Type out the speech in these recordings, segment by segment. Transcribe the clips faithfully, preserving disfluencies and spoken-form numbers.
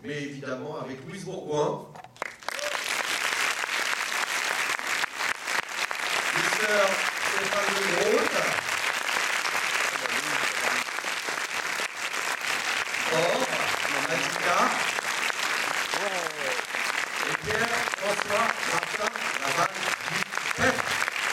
mais évidemment avec Louise Bourgoin. Les sœurs Stéphane de Groot. Or, Mathilda. Et Pierre, François, Martin, Laval, F.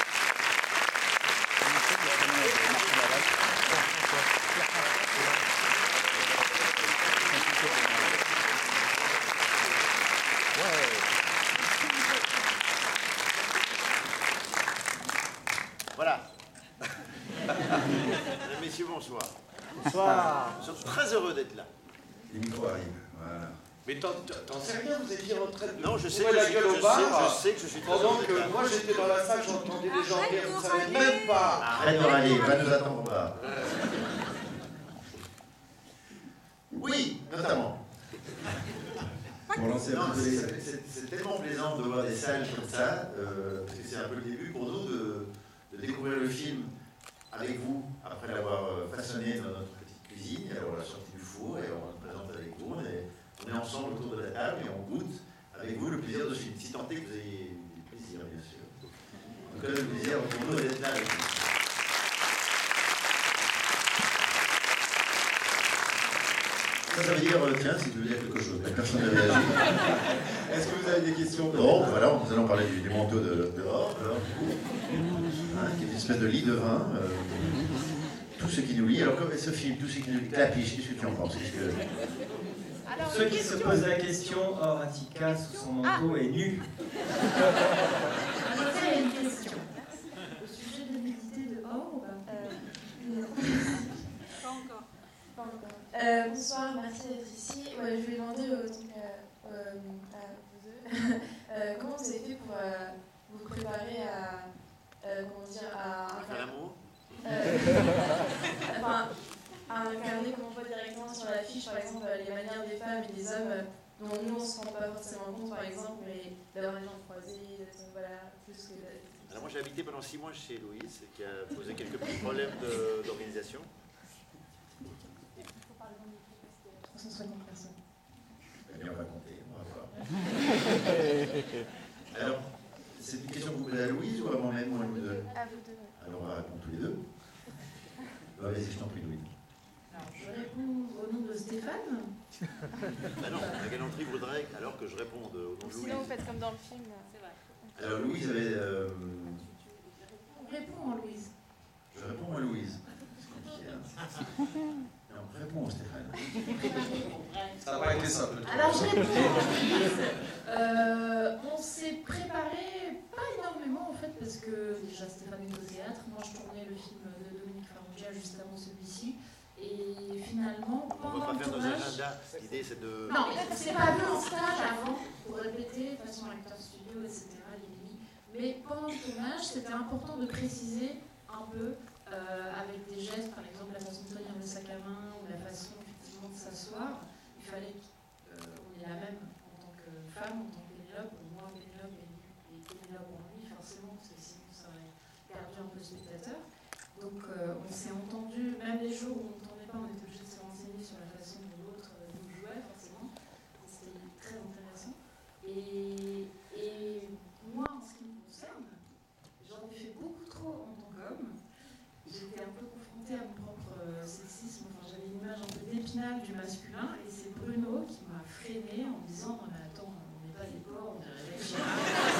Voilà. Mesdames, messieurs, bonsoir. Bonsoir. Nous sommes très heureux d'être là. Les micros arrivent, voilà. Mais t'en sais rien, vous étiez en train de Non, je sais, trouver que la je, gueule je au bar. sais, je sais que je suis très Pendant heureux que d'être là. moi j'étais dans la salle, j'entendais les gens rire, vous ne savez même pas. Arrête de râler, va nous attendre pas. Oui, notamment. Pour lancer Non, un peu c'est- les... c'est c'est tellement plaisant de voir des salles comme ça, euh, parce que c'est un peu le début pour nous de, de découvrir le film avec vous, après l'avoir euh, façonné dans notre petite cuisine, alors on l'a sorti du four et on le présente avec vous, on est, on est ensemble autour de la table et on goûte avec vous le plaisir de ce film, si tant est que vous ayez du plaisir bien sûr. En tout cas le plaisir pour nous d'être là avec vous. Ça, ça veut dire, euh, tiens, si tu veux dire quelque chose, mais personne n'a réagi. Est-ce que vous avez des questions? Bon, voilà, nous allons parler du, du manteau de dehors, alors, du coup, hein, qui est une espèce de lit de vin. Euh, tout ce qui nous lie. Alors, comme ce film, tout ce qui nous lie, Clapiche, qu'est-ce que tu en penses? Qu'est-ce que... Pour ceux qui se posent la question, or Attica sous son manteau est nu. Moi, il y a une question. Au sujet de l'humidité de or ou pas Euh, Pas encore. pas encore. Euh, bonsoir, merci d'être ici. Ouais, je voulais demander euh, donc, euh, euh, à vous deux euh, comment vous avez fait pour euh, vous préparer à, euh, comment dire, à, À faire l'amour? euh, enfin, à incarner, comment on voit directement sur l'affiche, par exemple, les manières des femmes et des hommes euh, dont nous on ne se rend pas forcément compte, par exemple, mais d'avoir les jambes croisées, d'être voilà, plus que. Alors moi j'ai habité pendant six mois chez Louise, qui a posé quelques petits problèmes de- d'organisation. trois cent soixante personnes. Eh bien, on va compter, on va voir. Alors, c'est une question que vous posez à Louise ou à moi-même ou à nous deux? À vous deux. Ouais. Alors on va répondre tous les deux. Bah, vas-y, je t'en prie, Louise. Alors, je réponds au nom de Stéphane. Ah non, la galanterie voudrait alors que je réponde au nom de Sinon, Louise. vous faites comme dans le film. C'est vrai. Alors Louise avait... euh, On répond en Louise. je réponds à Louise. C'est compliqué, hein. Non, réponds Stéphane. Ça n'a pas été simple. Alors, je réponds en Louise. Euh, on s'est préparé pas énormément en fait, parce que déjà Stéphane est au théâtre. Moi, je tournais le film de Dominique Farrugia juste avant celui-ci. Et finalement, On ne pendant va pas le faire nos tournage. agendas. L'idée c'est de... Non, mais c'est pas vu en stage avant pour répéter façon acteur studio, et cetera. Les limites. Mais pendant le tournage, c'était important de préciser un peu euh, avec des gestes, par exemple la façon de tenir le sac à main ou la façon effectivement de s'asseoir. Il fallait qu'on ait la même en tant que femme, en tant que Pénélope, ou moi Pénélope et, et Pénélope en lui, forcément, parce que sinon ça aurait perdu un peu le spectateur. Donc euh, on s'est entendu, même les jours où on ne tournait pas, on était obligé de se renseigner sur la façon dont l'autre euh, nous jouait, forcément. C'était très intéressant. Et, et moi, en ce qui me concerne, j'en ai fait beaucoup trop en tant qu'homme. J'étais un peu confrontée à mon propre euh, sexisme. Enfin, j'avais une image un peu d'épinal du masculin. Et c'est Bruno qui m'a freinée en me disant « Non mais attends, on n'est pas des porcs, on dirait des chiens. »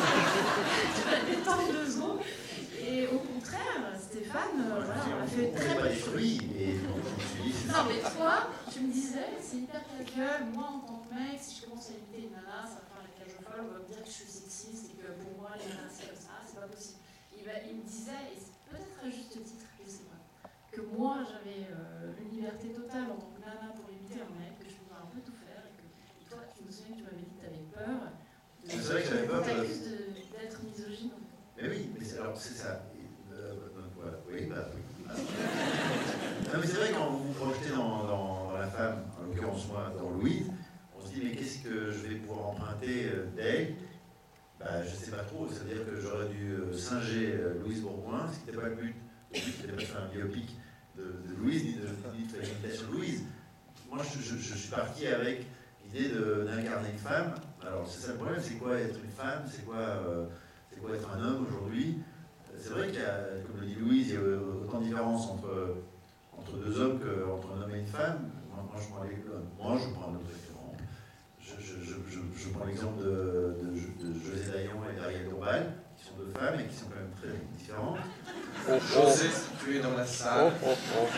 Tu vas détendre deux secondes. Et au contraire, Stéphane, euh, voilà, on a fait On très n'est peu pas de des choses. fruits. Et donc je me suis dit... c'est- Non mais toi, tu me disais, c'est hyper casse-gueule, moi en tant que mec, si je commence à imiter une nana, ça va faire la cage au folle, on va me dire que je suis sexiste et que pour moi les nanas c'est comme ça, c'est pas possible. Il, va, il me disait, et c'est peut-être à juste titre, je sais pas, que moi j'avais euh, une liberté totale en tant que nana pour imiter un mec, que je pouvais un peu tout faire, et que et toi tu me souviens que tu m'avais dit que tu avais peur. De, C'est vrai que j'avais peur de- t'accuses de- d'être misogyne en fait. Mais oui, mais c'est, alors c'est ça. Euh, voilà, oui, bah oui. Non mais c'est vrai quand vous vous projetez dans, dans, dans la femme, en l'occurrence moi, dans Louise, on se dit mais qu'est-ce que je vais pouvoir emprunter euh, d'elle? Bah je sais pas trop, c'est-à-dire que j'aurais dû euh, singer euh, Louise Bourgoin, ce qui n'était pas le but. Le but c'était pas de faire un biopic de, de Louise, ni de, ni de faire une imitation de Louise. Moi je, je, je suis parti avec l'idée de- d'incarner une femme. Alors c'est ça le problème, c'est quoi être une femme, c'est quoi, euh, c'est quoi être un homme aujourd'hui. C'est vrai qu'il y a, comme le dit Louise, il y a autant de différences entre, entre deux hommes qu'entre un homme et une femme. Moi, moi, je, prends les, moi je prends un autre référent. Je, je, je, je, je prends l'exemple de, de, de José Dayan et d'Ariel Dombal, qui sont deux femmes et qui sont quand même très différentes. José, si tu es dans la salle. Non,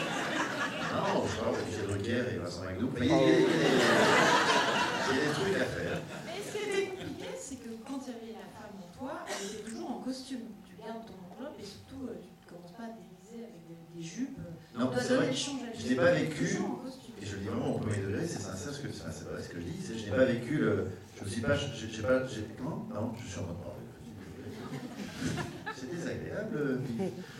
je parle de Michel Drucker et Vincent Magnou. Il y a des- il y a des- il y a des trucs à faire. Mais ce qui était compliqué, c'est que quand il y avait la femme en toi, elle était toujours en costume. Tu gardes ton enveloppe et surtout, euh, tu ne commences pas à te déguiser avec des, des jupes. Non, Tu dois c'est vrai. donner le change à Je n'ai pas vécu, toujours en costume. et je le dis vraiment au premier degré, c'est sincère, ce que, c'est c'est vrai ce que je dis, c'est je n'ai pas vécu le. Je ne suis pas. J'ai j'ai pas. j'ai- Comment? Non, je suis en train de parler. C'est désagréable. puis-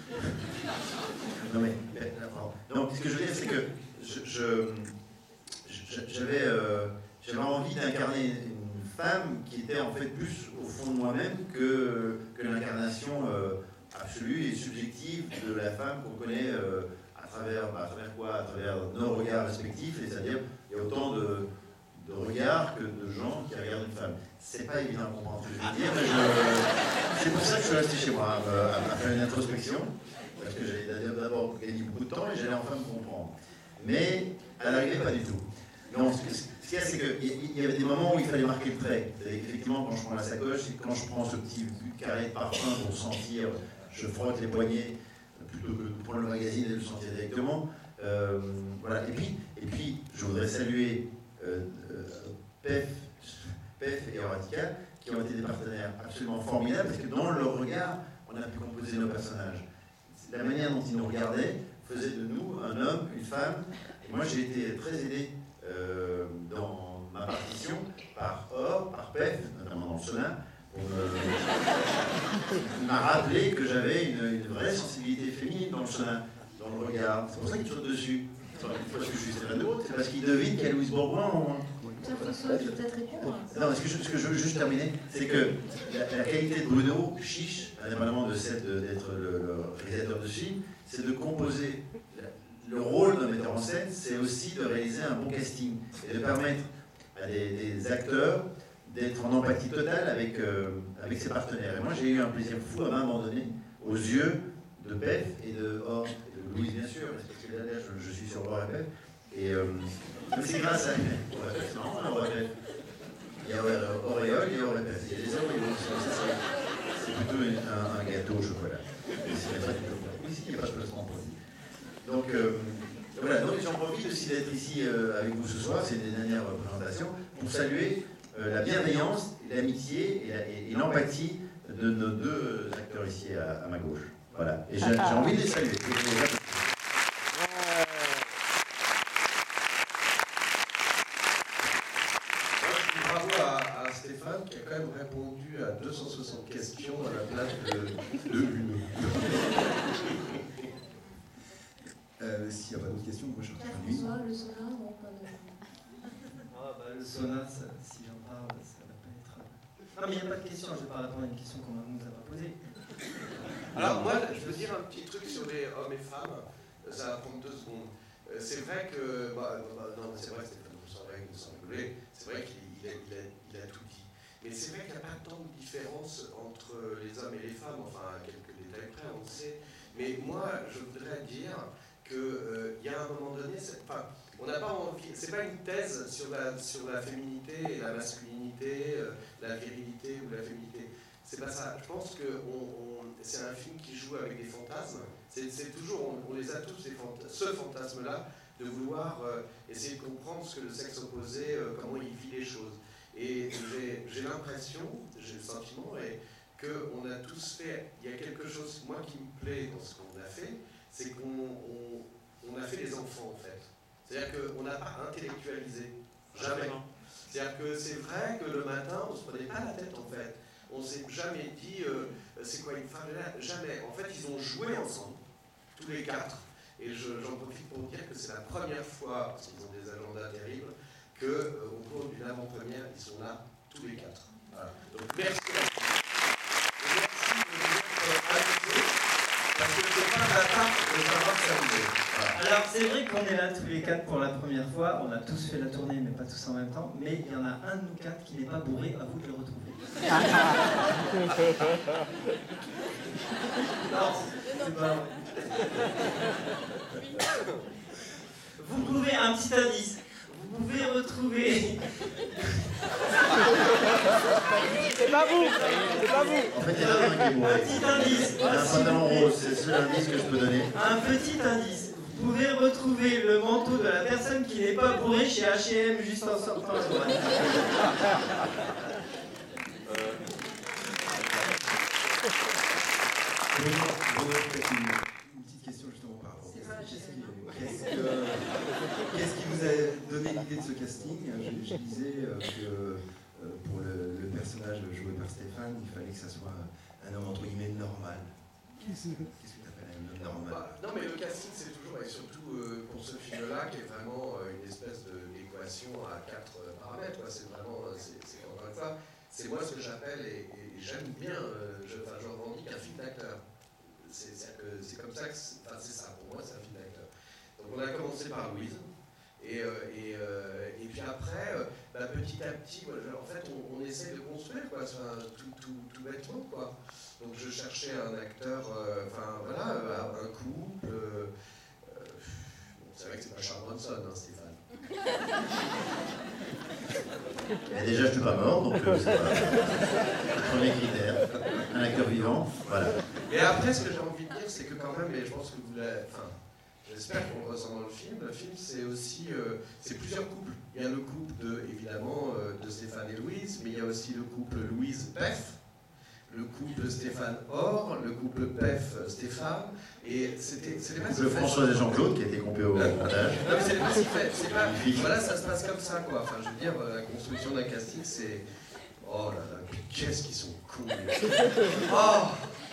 Non, mais. mais, non, ce que je veux dire, c'est que je, je- je- j'avais, euh, j'avais envie d'incarner une femme qui était en fait plus au fond de moi-même que, que l'incarnation euh, absolue et subjective de la femme qu'on connaît euh, à travers, bah, à travers quoi? À travers nos regards respectifs, et c'est-à-dire il y a autant de, de regards que de gens qui regardent une femme. C'est pas évident de comprendre ce que je veux dire, mais je- c'est pour ça que je suis resté chez moi à, à faire une introspection, parce que j'allais d'abord gagner beaucoup de temps et j'allais enfin me comprendre. Mais à l'arrivée, pas du tout. Non, ce, que, ce qu'il y a, c'est qu'il y avait des moments où il fallait marquer le trait. Effectivement, quand je prends la sacoche, et quand je prends ce petit carré de parfum pour sentir, je frotte les poignets, plutôt que de prendre le magazine et de le sentir directement. Euh, voilà. Et puis, et puis, je voudrais saluer euh, euh, P E F, P E F et Horatica, qui ont été des partenaires absolument formidables, parce que dans leur regard, on a pu composer nos personnages. La manière dont ils nous regardaient faisait de nous un homme, une femme. Et moi, j'ai été très aidé euh, dans ma partition par Or, par P E F, notamment dans le Sonin. On m'a rappelé que j'avais une, une vraie sensibilité féminine dans le Sonin, dans le regard. C'est pour ça qu'il saute dessus. C'est pas parce que je suis Stéphane de Haute, c'est parce qu'il devine qu'il y a Louise Bourgoin. Pierre-François, tu peux peut-être répondre. Non, ce que, je, ce que je veux juste terminer, c'est que la, la qualité de Bruno Chiche, indépendamment de celle de- d'être le, le réalisateur de ce film, c'est de composer. La- Le rôle d'un metteur en scène, c'est aussi de réaliser un bon casting et de permettre à des, des acteurs d'être en empathie totale avec, euh, avec ses partenaires. Et moi, j'ai eu un plaisir fou à m'abandonner aux yeux de P E F et de Or, et de Louise, bien sûr, parce que là, là, je, je suis sur Or et P E F. Et euh, mais c'est grâce à. Ouais, c'est marrant, hein, Or et P E F. Il y a Auréole et Or et P E F. Il y a des auréoles. C'est plutôt une- un, un gâteau au chocolat. Et c'est pas du tout- Ici, il n'y a pas de placement produit. Donc, euh, voilà, donc j'en profite aussi d'être ici euh, avec vous ce soir, c'est une des dernières présentations, pour saluer euh, la bienveillance, l'amitié et la- et- et l'empathie de nos deux acteurs ici à, à ma gauche. Voilà, et j'ai j'ai envie de les saluer. Bravo à, à Stéphane qui a quand même répondu à deux cent soixante questions à la place de, de une. Euh, S'il n'y a pas d'autres questions, moi je suis à nuit. Pierre-François, le Sonin, non, pas de. Ah bah le Sonin, ça- si j'en parle, ça va pas être... Non mais il n'y a pas de question, je vais pas répondre à une question qu'on ne nous a pas posée. Alors moi, je veux dire un petit truc sur les hommes et femmes, ça va prendre deux secondes. Euh, C'est vrai que, bah, bah, non, c'est vrai, Stéphane, vous sans règle, sans rigoler, c'est vrai qu'il il a, il a, il a tout dit. Mais c'est vrai qu'il n'y a pas tant de différence entre les hommes et les femmes, enfin, à quelques détails près, on le sait. Mais moi, je voudrais dire qu'il euh, y a un moment donné, c'est- enfin, on n'a pas envie, c'est pas une thèse sur la, sur la féminité et la masculinité, euh, la virilité ou la féminité. C'est pas ça. Je pense que on, on- c'est un film qui joue avec des fantasmes. C'est c'est toujours, on, on les a tous, ces phanta- ce fantasme-là, de vouloir euh, essayer de comprendre ce que le sexe opposé, euh, comment il vit les choses. Et j'ai j'ai l'impression, j'ai le sentiment, et qu'on a tous fait, il y a quelque chose, moi, qui me plaît dans ce qu'on a fait, c'est qu'on on, on a fait des enfants, en fait. C'est-à-dire qu'on n'a pas intellectualisé. Jamais. C'est-à-dire que c'est vrai que le matin, on ne se prenait pas la tête, en fait. On ne s'est jamais dit, euh, c'est quoi une femme? Jamais. En fait, ils ont joué ensemble, tous les quatre. Et je- j'en profite pour dire que c'est la première fois, parce qu'ils ont des agendas terribles, qu'au euh, cours d'une avant-première, ils sont là, tous les quatre. Voilà. Donc merci à vous. Et merci de nous être invités, parce que ce n'est pas la tarte de savoir s'amuser. Alors, c'est vrai qu'on est là tous les quatre pour la première fois. On a tous fait la tournée, mais pas tous en même temps. Mais il y en a un de nous quatre qui n'est pas bourré. À vous de le retrouver. Non, c'est pas vrai. Vous pouvez, un petit indice, vous pouvez retrouver... C'est pas vous, c'est pas vous. En fait, il y en a un qui est bourré. Un petit indice. Il a un pantalon rose, c'est le seul indice que je peux donner. Un petit indice. Vous pouvez retrouver le manteau de la personne qui n'est pas bourrée chez H et M juste en sortant à droite. Bruno, Bruno, peut-être une, une petite question justement par rapport au casting. Qu'est-ce que- Qu'est-ce qui vous a donné l'idée de ce casting? Je, je disais euh, que euh, pour le, le personnage joué par Stéphane, il fallait que ça soit un homme entre guillemets normal. Qu'est-ce que tu appelles un homme normal? Bah, non, mais le casting, c'est toujours, et surtout euh, pour ce film-là, qui est vraiment euh, une espèce de- d'équation à quatre euh, paramètres. quoi. C'est vraiment, euh, c'est c'est- encore une fois, c'est moi ce que j'appelle, et, et j'aime bien, euh, je, enfin, je revendique un film d'acteur. C'est c'est que- c'est comme ça que, c'est- enfin, c'est ça, pour moi, c'est un film d'acteur. Donc on a commencé par Louise. Et, euh, et, euh, et puis après, euh, bah, petit à petit, moi, je- en fait, on, on essaie de construire, quoi, enfin, tout, tout, tout bêtement, quoi. Donc je cherchais un acteur, euh, enfin voilà, euh, un couple. Euh, euh, bon, c'est vrai que c'est pas Charles Bronson, hein, Stéphane. Et déjà, je ne suis pas mort, donc euh, c'est pas le premier critère. Un acteur vivant, voilà. Et après, ce que j'ai envie de dire, c'est que quand même, et je pense que vous l'avez. Enfin, j'espère qu'on le ressent dans le film. Le film, c'est aussi. Euh, c'est plusieurs couples. Il y a le couple, de, évidemment, euh, de Stéphane et Louise, mais il y a aussi le couple Louise-Pef. Le couple Stéphane Or, le couple Pef Stéphane, et c'était c'était pas si Le facile. François et Jean-Claude qui a été compé au montage. Non mais c'est pas si fait, c'est pas. Magnifique. Voilà, ça se passe comme ça quoi. Enfin, je veux dire, la construction d'un casting, c'est. Oh là là, qu'est-ce qu'ils sont cons. Oh.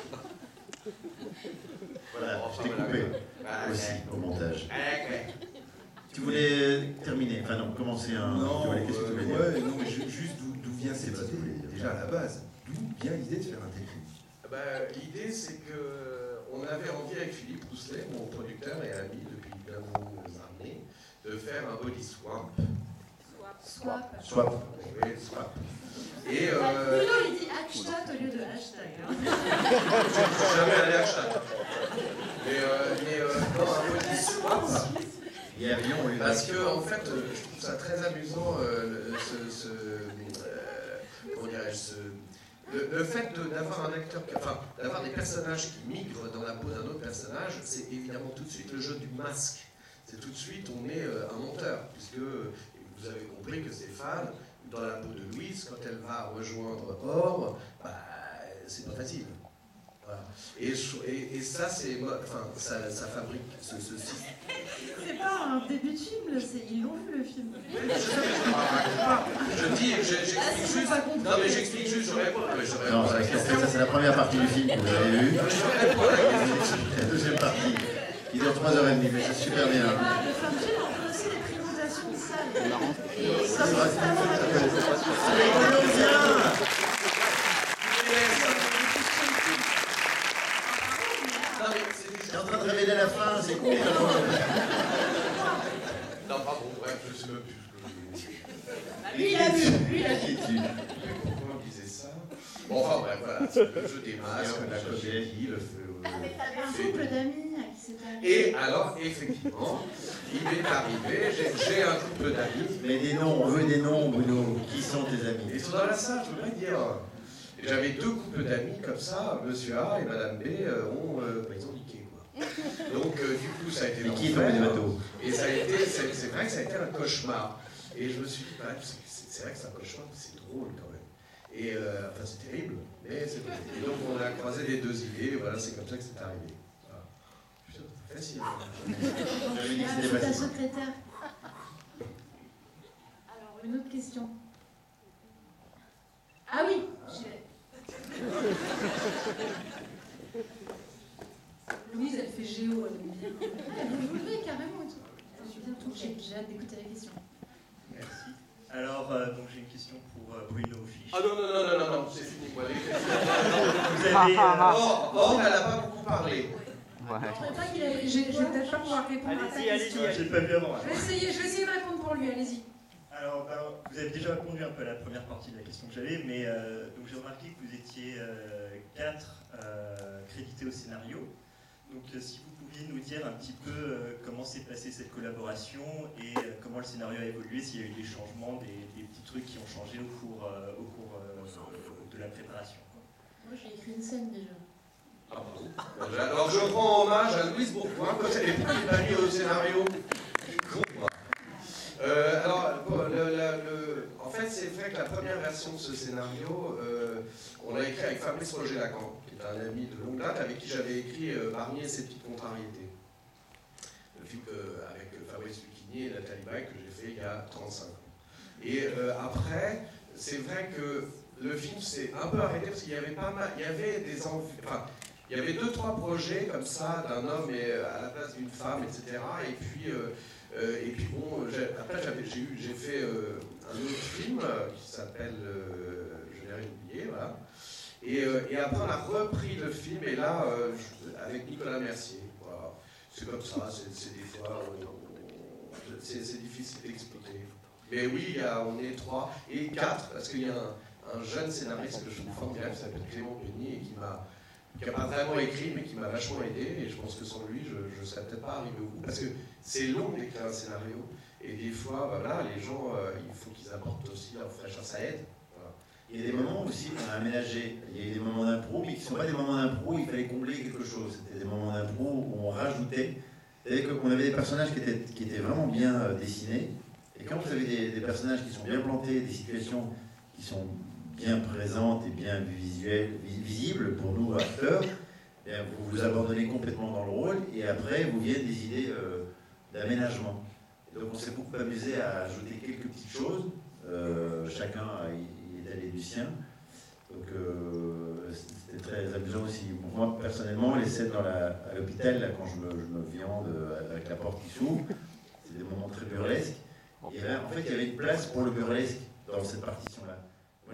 Voilà, Enfin, je t'ai voilà, coupé ouais. aussi au montage. Ouais. Tu voulais terminer, enfin non, commencer un. Non, tu voulais, qu'est-ce que tu voulais dire? euh, ouais, non, mais ju- juste d'où d'où vient cette C'est pas ce que je voulais idée, dire. déjà à la base. D'où vient l'idée de faire un tel film? Bah, l'idée, c'est que on avait envie avec Philippe Rousselet, mon producteur et ami depuis bien des années, de faire un body swap. Swap. Swap. Oui, swap. Et Bruno, euh, il dit hashtag au lieu de hashtag. hein. je ne suis jamais allé à Château. Mais, euh, mais euh, non, un body swap. Il y a Lyon, on lui Parce que, en fait, euh, je trouve ça très amusant, euh, le- ce, ce, euh, comment dirais-je, ce- le, le fait de- d'avoir un acteur, qui- enfin, d'avoir des personnages qui migrent dans la peau d'un autre personnage, c'est évidemment tout de suite le jeu du masque. C'est tout de suite, on est euh, un menteur, puisque euh, vous avez compris que Stéphane, dans la peau de Louise, quand elle va rejoindre Or, bah, c'est pas facile. Voilà. Et, je- et, et ça, c'est, moi, enfin, ça, ça fabrique ce, ce système. C'est pas un début de film, là, c'est- ils l'ont vu le film. Oui, je sais, mais je ne raconte pas. Je dis, je- Ah, j'explique c'est juste. pas compris. Non, mais j'explique juste, je réponds. mais je réponds Non, à la ça, question. ça, c'est la première partie du film que vous avez vue. Non, mais je réponds à la question. La deuxième partie, qui dure trois heures trente, mais c'est super bien. Ah, le film, on fait aussi des présentations de salles. Et comme C'est vrai, constamment, la présentation. Allez, Colombien! Non, mais c'est T'es en train de révéler la fin, c'est cool alors. Non, pardon, bref, je sais même plus ce que je Lui, il a vu. Lui, il a vu. Inquiétude. Pourquoi on disait ça? Bon, enfin, bref, voilà. C'est le jeu des masques, la comédie, le feu. Avec un couple d'amis qui s'est arrivé. Et alors, effectivement, il m'est arrivé, j'ai j'ai un couple d'amis. Mais des noms, on veut des noms, Bruno. Qui sont tes amis? Ils sont dans la salle, je peux pas te dire. Et j'avais deux couples d'amis comme ça, monsieur A et madame B euh, ont, euh, bah, ils ont niqué quoi. Donc euh, du coup ça a été Mais qui est l'enfer. tombé du bateau? Et ça a été, c'est c'est vrai que ça a été un cauchemar. Et je me suis dit, bah, c'est c'est vrai que c'est un cauchemar, mais c'est drôle quand même. Et euh, enfin c'est terrible, mais c'est drôle. Et donc on a croisé les deux idées, et voilà, c'est comme ça que c'est arrivé. Voilà. Putain, c'est facile. J'avais dit que Ah, c'était c'est ta facile. secrétaire. Alors, une autre question. Ah oui, j'ai- Louise, elle fait géo, elle aime bien. vous voulez carrément et tout. Je suis bien touchée, j'ai hâte d'écouter la question. Merci. Alors, euh, donc j'ai une question pour euh, Bruno Fisch. Ah non, non, non, non, non, non, c'est fini. Moi, les... Vous avez, euh, Or, or, elle n'a pas beaucoup parlé. Ouais. Je ne pas qu'il a- Je je vais peut-être pas pouvoir répondre à ta Allez-y, question. allez-y. J'ai pas vu avant. Je vais essayer, je vais essayer de répondre pour lui, allez-y. Alors, ben, vous avez déjà répondu un peu à la première partie de la question que j'avais, mais euh, donc j'ai remarqué que vous étiez euh, quatre euh, crédités au scénario. Donc, euh, si vous pouviez nous dire un petit peu euh, comment s'est passée cette collaboration et euh, comment le scénario a évolué, s'il y a eu des changements, des, des petits trucs qui ont changé au cours, euh, au cours euh, de la préparation. Moi, j'ai écrit une scène déjà. Ah, bon. Alors je rends hommage à Louise Bourgoin, quand elle est pas mis au scénario. Je suis con, moi. Euh, alors, bon, le, le, le, en fait, c'est vrai que la première version de ce scénario, euh, on l'a écrit avec Fabrice Roger-Lacan, qui est un ami de longue date, avec qui j'avais écrit euh, Barnier et ses petites contrariétés. Le film que, avec Fabrice Lucchini et Nathalie Baye que j'ai fait il y a trente-cinq ans. Et euh, après, c'est vrai que le film s'est un peu arrêté parce qu'il y avait pas mal, il y avait des envies, enfin, il y avait deux, trois projets comme ça d'un homme et, à la place d'une femme, et cetera. Et puis, euh, euh, et puis bon, après j'ai eu, j'ai fait euh, un autre film euh, qui s'appelle euh, Je n'ai rien oublié, voilà. Et, euh, et après on a repris le film et là euh, je, avec Nicolas Mercier. Voilà. C'est comme ça, c'est des fois, c'est difficile d'expliquer. Mais oui, il y a, on est trois et quatre parce qu'il y a un, un jeune scénariste que je trouve formidable qui s'appelle Clément Penny et qui m'a qui n'a pas vraiment écrit, mais qui m'a vachement aidé, et je pense que sans lui, je ne serais peut-être pas arrivé au bout, parce que c'est long d'écrire un scénario, et des fois, voilà, les gens, euh, il faut qu'ils apportent aussi leur fraîcheur, ça aide. Voilà. Il y a des moments aussi qu'on a aménagé, il y a eu des moments d'impro, mais qui ne sont pas des moments d'impro où il fallait combler quelque chose, c'était des moments d'impro où on rajoutait, c'est-à-dire qu'on avait des personnages qui étaient, qui étaient vraiment bien euh, dessinés, et quand vous avez des, des personnages qui sont bien plantés, des situations qui sont bien présente et bien visuelle, visible pour nous acteurs, et vous vous abandonnez complètement dans le rôle et après vous viennent des idées euh, d'aménagement. Donc on s'est beaucoup amusé à ajouter quelques petites choses, euh, chacun il est allé du sien. Donc euh, c'était très amusant aussi. Pour moi personnellement, les scènes dans la, à l'hôpital, là, quand je me, je me viande avec la porte qui s'ouvre, c'est des moments très burlesques. Et là, en fait, il y avait une place pour le burlesque dans cette partition-là. Moi,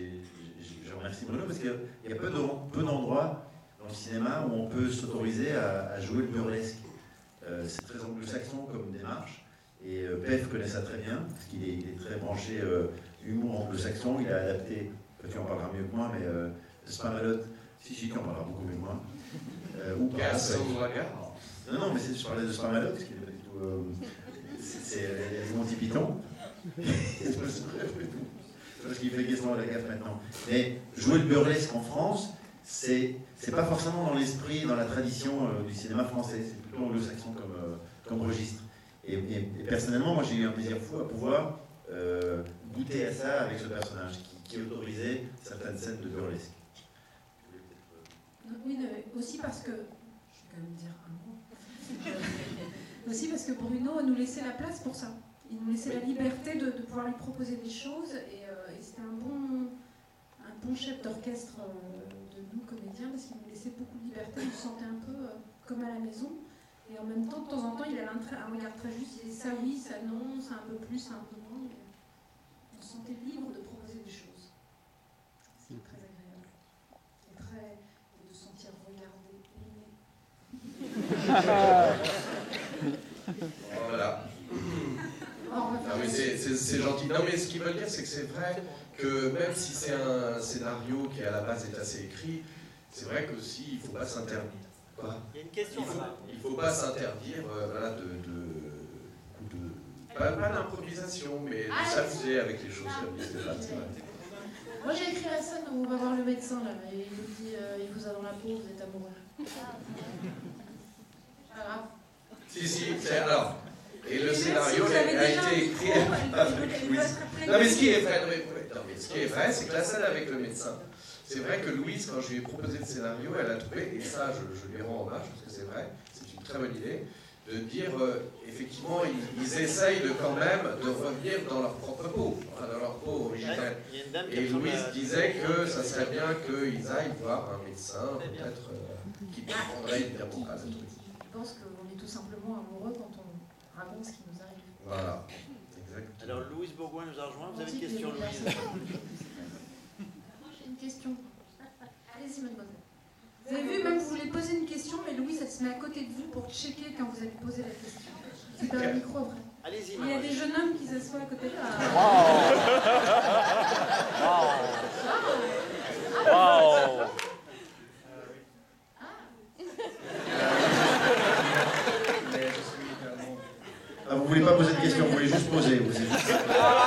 je remercie Bruno parce qu'il y a peu d'endroits dans le cinéma où on peut s'autoriser à, à jouer le burlesque. Euh, c'est très anglo-saxon comme démarche et euh, P F connaît ça très bien parce qu'il est, il est très branché euh, humour anglo-saxon. Il a adapté, tu en parleras mieux que moi, mais euh, Spamalot, si, si, tu en parleras beaucoup mieux que moi. Euh, ou pas. Non, non, mais je parlais de Spamalot parce qu'il est pas du tout. Euh, c'est les Monty Python. Parce qu'il fait question à la gaffe maintenant. Mais jouer le burlesque en France, c'est pas forcément dans l'esprit, dans la tradition euh, du cinéma français. C'est plutôt anglo-saxon comme, euh, comme registre. Et, et, et personnellement, moi j'ai eu un plaisir fou à pouvoir euh, goûter à ça avec ce personnage qui, qui autorisait certaines scènes de burlesque. Oui, mais aussi parce que. Je vais quand même dire un mot. Aussi parce que Bruno nous laissait la place pour ça. Il nous laissait la liberté de, de pouvoir lui proposer des choses et, euh, et c'était un bon, un bon chef d'orchestre euh, de nous comédiens parce qu'il nous laissait beaucoup de liberté, on se sentait un peu euh, comme à la maison et en même temps de temps en temps il avait un, un regard très juste, il disait ça oui, ça non, ça un peu plus, ça un peu moins. On se sentait libre de proposer des choses. C'est très agréable. Et très, et de se sentir regardé, aimé. Voilà. Non mais c'est gentil. Non mais ce qu'ils veulent dire c'est que c'est vrai que même si c'est un scénario qui à la base est assez écrit, c'est vrai qu'aussi il ne faut pas s'interdire. Il y a une question. Il faut, il faut pas s'interdire euh, voilà, de, de, de pas, pas d'improvisation, mais de ah, s'amuser avec les choses comme ça. Moi j'ai écrit la scène où on va voir le médecin là, et il nous dit euh, il vous a dans la peau, vous êtes amoureux. Pas grave. Si si, c'est alors. Et le scénario a, a été écrit avec Louise. Non mais ce qui est vrai, non, mais, non, mais ce qui est vrai, c'est que la scène avec le médecin, c'est vrai que Louise, quand je lui ai proposé le scénario, elle a trouvé, et ça je, je lui rends hommage parce que c'est vrai, c'est une très bonne idée, de dire euh, effectivement ils, ils essayent de quand même de revenir dans leur propre peau, enfin, dans leur peau originelle. Et Louise disait que ça serait bien qu'ils aillent voir un médecin, peut-être euh, qui prendrait évidemment pas ce truc. Je pense qu'on est tout simplement amoureux quand on raconte ce qui nous arrive. Voilà, exactement. Alors Louise Bourgoin nous a rejoint. Vous avez une question, Louise? Moi j'ai une question. Allez-y, mademoiselle. Vous avez vu, même vous voulez poser une question, mais Louise, elle se met à côté de vous pour checker quand vous allez poser la question. C'est dans le micro, vrai. Allez-y. Il y a des jeunes hommes qui s'assoient à côté de vous. Waouh. Waouh. Ah, vous voulez pas poser de questions, vous voulez juste poser. Vous êtes juste...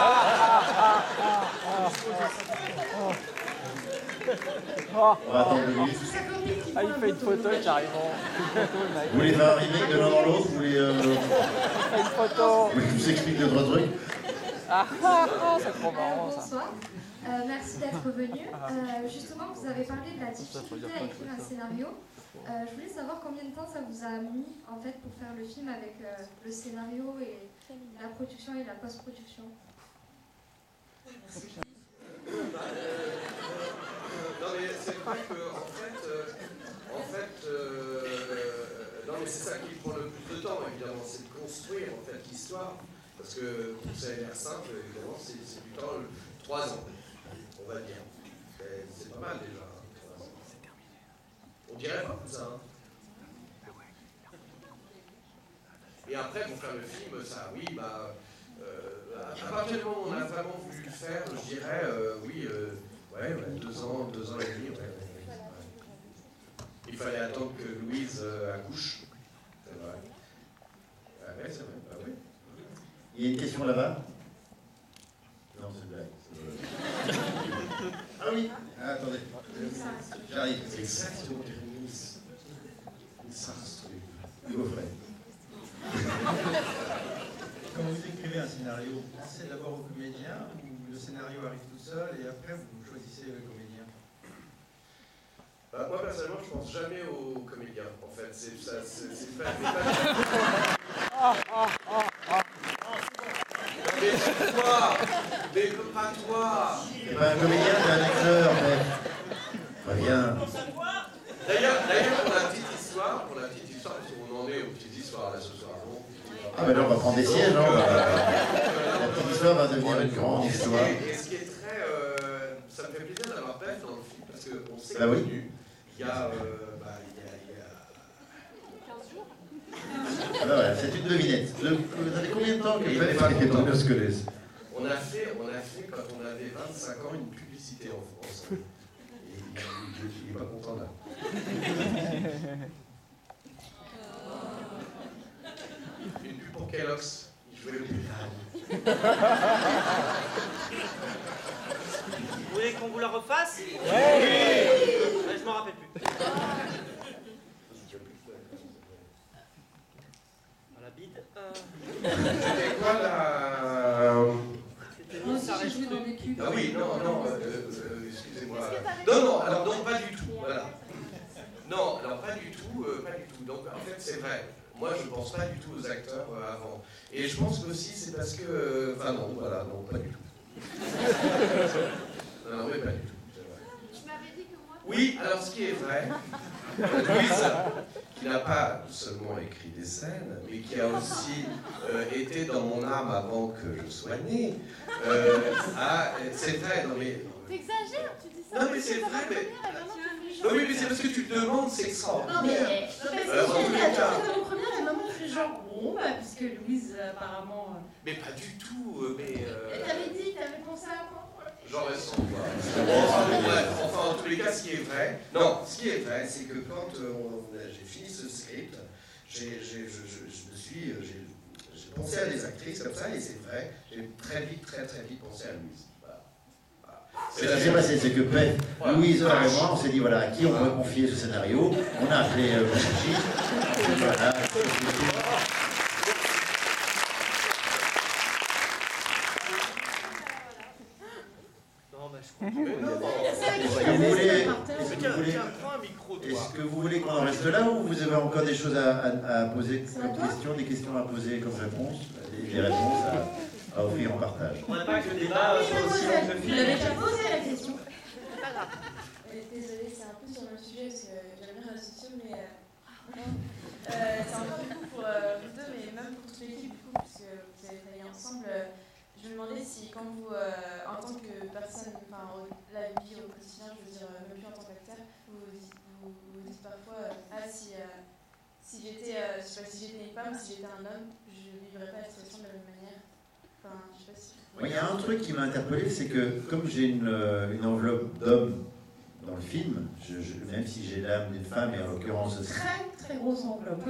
On va attendre deux minutes. Ah, il fait une photo carrément. Vous voulez faire un remake de l'un dans l'autre? Vous voulez... Euh... Il fait une photo. Vous voulez que je vous explique deux, trois trucs? Ah, ah, ah, c'est trop marrant ça. Bonsoir. Euh, merci d'être venu. Euh, justement, vous avez parlé de la difficulté à écrire un scénario. Euh, je voulais savoir combien de temps ça vous a mis en fait pour faire le film avec euh, le scénario et la production et la post-production. Non mais c'est vrai que en fait, euh, en fait, euh, non mais c'est ça qui prend le plus de temps évidemment, c'est de construire en fait l'histoire, parce que pour ça a l'air simple évidemment, c'est du temps, trois ans, on va dire, c'est pas mal déjà. On dirait pas tout ça. Hein. Et après, pour faire le film, ça, oui, bah, euh, à partir du moment où on a vraiment voulu le faire, je dirais, euh, oui, euh, ouais, ouais, deux ans, deux ans et demi. Ouais, ouais, ouais. Il fallait attendre que Louise euh, accouche. C'est vrai. Ah ouais, c'est vrai. Ah ouais. Il y a une question là-bas? Non, c'est une blague. Ah oui. Ah, attendez. J'arrive. C'est exactement Louise. Ça, c'est Gaufret. Quand vous écrivez un scénario, vous pensez d'abord au comédien ou le scénario arrive tout seul et après vous choisissez le comédien? Bah, moi personnellement, je pense jamais aux comédiens. En fait, c'est ça, c'est pas. Ah, ah, ah, ah. Mais toi, mais pas toi. C'est pas un comédien, c'est un acteur, mais. Pas bien. D'ailleurs, d'ailleurs, pour la petite histoire, pour la petite histoire, parce qu'on en est aux petites histoires là ce soir. Bon, Ah ben là, on va prendre des sièges, hein, on va... La petite histoire va devenir une grande histoire. Et ce qui est très, euh, ça me fait plaisir d'avoir Beth dans le film parce qu'on s'est Bah oui. connus il y a, euh, bah, il y a, il y a... quinze jours. Ah ben voilà, c'est une devinette. Le- Vous avez combien de temps que vous avez fait les temps se connaissent? On a fait, on a fait quand on avait vingt-cinq ans une publicité en France. Et il n'est pas content là. Une pub pour Kellogg's. Il jouait le pétard. Vous voulez qu'on vous la refasse? Oui. Ouais, je m'en rappelle plus. À la bide. Euh... C'était quoi la... Moi aussi, j'ai joué dans des pubs. Ah oui, non, non, euh, euh, excusez-moi. Non, non, alors non, pas du tout, voilà. Non, alors pas du tout, euh, pas du tout. Donc en fait, c'est vrai. Moi, je ne pense pas du tout aux acteurs euh, avant. Et je pense que aussi, c'est parce que... euh, Enfin non, voilà, non, pas du tout. Non, oui, pas du tout, c'est vrai. Tu m'avais dit que moi. Oui, alors ce qui est vrai, Louise, qui n'a pas seulement écrit des scènes, mais qui a aussi euh, été dans mon âme avant que je sois né, euh, a- c'est vrai, non mais... T'exagères, tu dis ça. Non mais c'est vrai, mais... Non oui, mais c'est parce que tu te demandes, c'est Non, extraordinaire. mais, non, mais Euh, en tous c'est les génial. cas. Dans mon premier, et maman fait genre, bon, bah, puisque Louise, euh, apparemment. euh, Mais pas du tout, euh, mais... euh, Et t'avais dit, t'avais pensé à moi. J'aurais sans doute. Enfin, bon, bref, enfin, en tous les cas, ce qui est vrai, non, ce qui est vrai, c'est que quand euh, on- j'ai fini ce script, j'ai, j'ai- je, je- je me suis, euh, j'ai, j'ai pensé à des actrices comme ça, et c'est vrai, j'ai très vite, très très vite pensé à Louise. Voilà. Voilà. Ce qui s'est passé, c'est que Pef, Voilà. Louise, Laure et moi, on s'est dit voilà, à qui on pourrait confier ce scénario. On a appelé euh, Brigitte. Voilà. Non, bah je crois que... Mais non, Est-ce que vous voulez, est-ce que Mais vous tiens, voulez, tiens, prends un micro, toi. est-ce que vous voulez qu'on en reste là ou vous avez encore des choses à, à- à poser comme questions, des questions à poser comme réponses, des, des réponses à, à offrir en partage? On n'a pas que le débat soit aussi long que le Vous film. l'avez déjà posé la question. C'est pas grave. Désolée, c'est un peu sur le sujet parce que j'aime bien la société, mais euh, euh, c'est un peu du coup pour euh, vous deux, mais même pour toute l'équipe, du coup, puisque vous avez travaillé ensemble. euh, je me demandais si, quand vous, euh, en tant que personne, enfin, au- la vie au quotidien, je veux dire, euh, même plus en tant qu'acteur, vous, vous vous vous dites parfois, euh, ah, si, euh, si j'étais euh, je sais pas, si j'étais une femme, si j'étais un homme, je ne vivrais pas la situation de la même manière. Enfin, je sais pas si... Il y a un truc qui m'a interpellé, c'est que comme j'ai une, une enveloppe d'hommes dans le film, je, je, même si j'ai l'âme d'une femme, et en l'occurrence... Très très grosse enveloppe.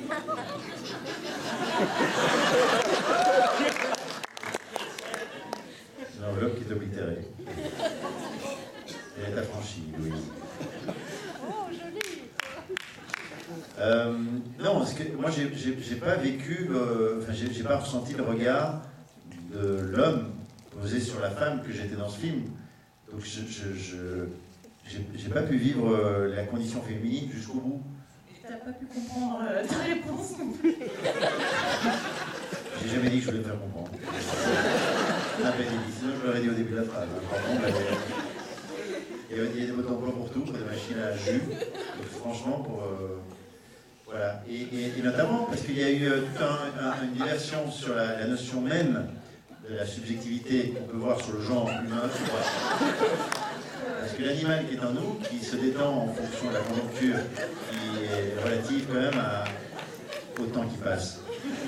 Une enveloppe qui est oblitérée. Elle est affranchie, Louise. Oh, joli. Euh, non, parce que moi, j'ai, j'ai, j'ai pas vécu, le, enfin, j'ai, j'ai pas ressenti le regard de l'homme posé sur la femme que j'étais dans ce film. Donc, je, je, je j'ai, j'ai pas pu vivre euh, la condition féminine jusqu'au bout. T'as pas pu comprendre euh, ta réponse non plus. J'ai jamais dit que je voulais me faire comprendre. Ah, ben, sinon, je l'aurais dit au début de la phrase. Hein. Par contre, il y a des mots d'emploi pour tout, pour des machines à jus. Donc, franchement, pour. Euh, voilà. Et, et, et notamment parce qu'il y a eu euh, toute un, un, une diversion sur la, la notion même de la subjectivité qu'on peut voir sur le genre humain. Parce que l'animal qui est en nous, qui se détend en fonction de la conjoncture, qui est relative quand même à, au temps qui passe.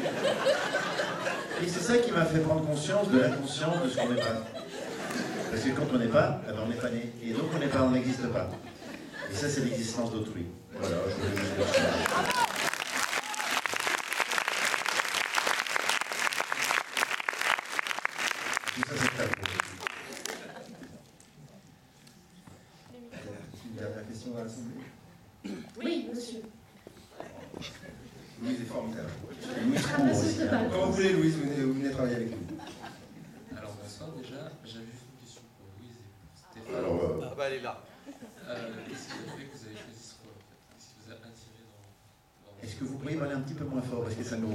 Et c'est ça qui m'a fait prendre conscience de l'inconscience de ce qu'on n'est pas. Parce que quand on n'est pas, alors on n'est pas né. Et donc on n'est pas, on n'existe pas. Et ça, c'est l'existence d'autrui. Voilà, je voulais juste dire ça. Tout ça, c'est très beau. Une dernière question à l'Assemblée. Oui, monsieur. Louise est formidable. Louise court aussi. Quand vous voulez, Louise, vous venez, vous venez travailler avec nous. Alors bonsoir déjà, j'avais juste une question pour Louise et pour Stéphane. Alors, euh... ah bah elle est là. Euh, Qu'est-ce qui a fait que vous avez choisi ce rôle en fait? Qu'est-ce qui vous a attiré dans, dans... Est-ce que vous pourriez parler un petit peu moins fort parce que ça nous...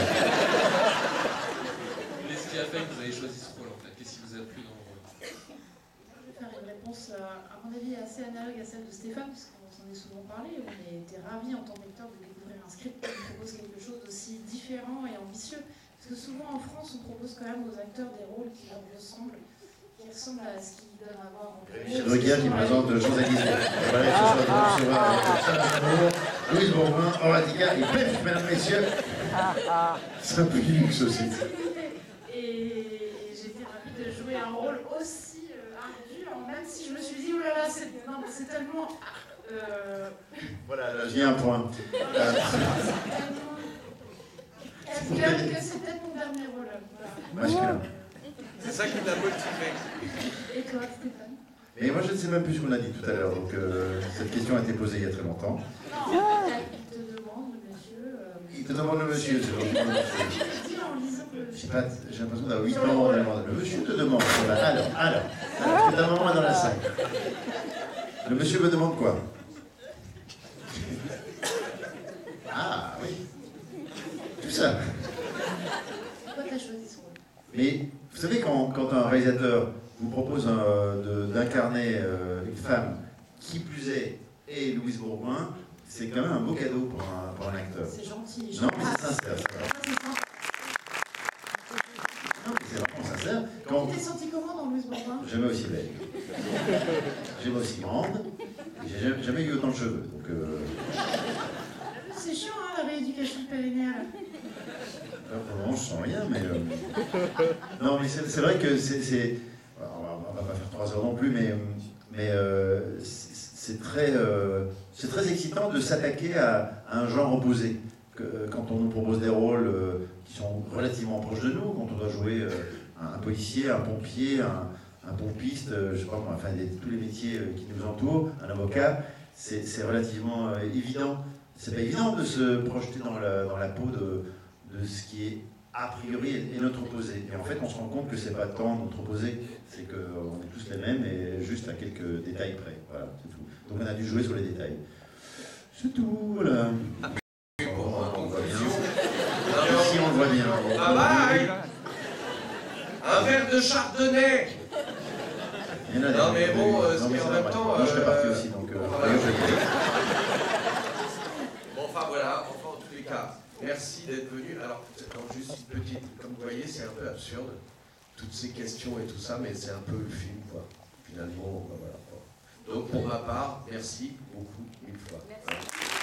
Qu'est-ce qui a fait que vous avez choisi ce rôle en fait? Qu'est-ce qui vous a plu dans le rôle? Je vais faire une réponse à mon avis assez analogue à celle de Stéphane, parce qu'on s'en est souvent parlé. On était ravis en tant qu'acteur de découvrir un script qui propose quelque chose d'aussi différent et ambitieux. Parce que souvent en France, on propose quand même aux acteurs des rôles qui leur ressemblent, qui ressemblent à ce qu'ils donnent à voir en Michel Drucker qui présente Champs-Élysées. Voilà, ce soir, Louise Bourgoin, en radical, et pef, mesdames, messieurs. C'est un peu du luxe aussi. Et j'étais ravie de jouer un rôle aussi euh, ardu, même si je me suis dit, oh là là, c'est, non, c'est tellement... Euh... Voilà, là, j'ai un point. Voilà, c'est tellement... que c'est peut-être mon dernier rôle. Voilà. Masculin. C'est ça qui t'a motivé. Et toi, Stéphane? Mais moi, je ne sais même plus ce qu'on a dit tout à l'heure, donc euh, cette question a été posée il y a très longtemps. Non, il te demande le monsieur... Euh... Il te demande le monsieur, c'est vrai. Je dis en lisant le... J'ai, pas, j'ai l'impression d'avoir huit ans, on demande. Le monsieur te demande. Alors, alors, alors, parce que ta maman est dans la salle. Le monsieur me demande quoi? Ah, oui. Tout ça. Pourquoi t'as choisi ce rôle? Mais vous savez, quand, quand un réalisateur vous propose un, de, d'incarner euh, une femme, qui plus est, et Louise Bourgoin, c'est quand même un beau cadeau pour un, pour un acteur. C'est gentil. Non, mais c'est sincère. C'est non, mais c'est vraiment sincère. Quand... Tu t'es senti comment dans Louise Bourgoin? Jamais aussi belle. Jamais aussi grande. Et j'ai jamais, jamais eu autant de cheveux. Donc, euh... C'est chiant, hein, la rééducation périnéale. Alors, pour le moment, je sens rien, mais... Euh... Non, mais c'est, c'est vrai que c'est... c'est... Alors, on va pas faire trois heures non plus, mais, mais euh, c'est, c'est, très, euh, c'est très excitant de s'attaquer à, à un genre opposé. Que, quand on nous propose des rôles euh, qui sont relativement proches de nous, quand on doit jouer euh, un, un policier, un pompier, un, un pompiste, euh, je sais pas moi, enfin des, tous les métiers euh, qui nous entourent, un avocat, c'est, c'est relativement euh, évident. C'est pas évident de se projeter dans la, dans la peau de, de ce qui est a priori est notre opposé. Et en fait, on se rend compte que c'est pas tant notre opposé, c'est qu'on est tous les mêmes et juste à quelques détails près. Voilà, c'est tout. Donc on a dû jouer sur les détails. C'est tout, voilà. On voit bien. Ici, on le voit bien. Ah bah, un verre de chardonnay. Il y en a non, des, mais bon, euh, ce qui en même temps... Moi, je serais parti aussi, donc... Euh, voilà. je vais bon, enfin, voilà. Enfin, en tous les cas, merci d'être venu. Alors, alors, juste une petite... Comme vous voyez, c'est un peu absurde, toutes ces questions et tout ça, mais c'est un peu le film, quoi. Finalement, voilà. Donc pour ma part, merci beaucoup, mille fois. Merci.